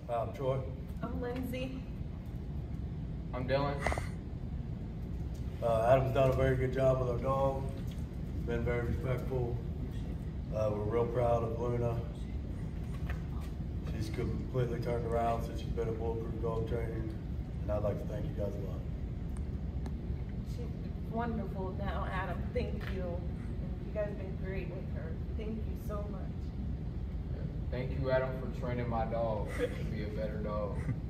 I'm Troy. I'm Lindsay. I'm Dylan. Adam's done a very good job with our dog. He's been very respectful. We're real proud of Luna. She's completely turned around since she's been at Bulletproof Dog Training, and I'd like to thank you guys a lot. She's wonderful now, Adam. Thank you. You guys have been great with her. Thank you so much. Thank you, Adam, for training my dog to be a better dog.